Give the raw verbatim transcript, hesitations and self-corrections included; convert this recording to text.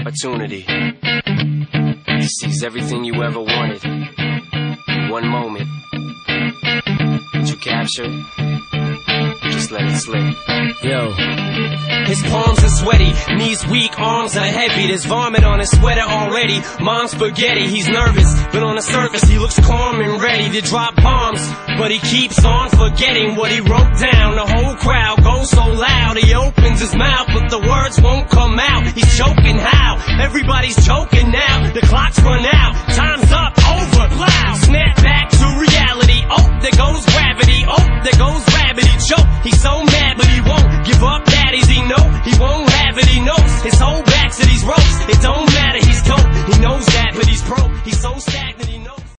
opportunity to seize everything you ever wanted in one moment. Did you capture it? Just let it slip. Yo. His palms are sweaty, knees weak, arms are heavy. There's vomit on his sweater already. Mom's spaghetti, he's nervous, but on the surface he looks calm and ready to drop bombs. But he keeps on forgetting what he wrote down. The whole crowd goes so loud, he opens his mouth, but the words won't come out. He's choking how? Everybody's choking now.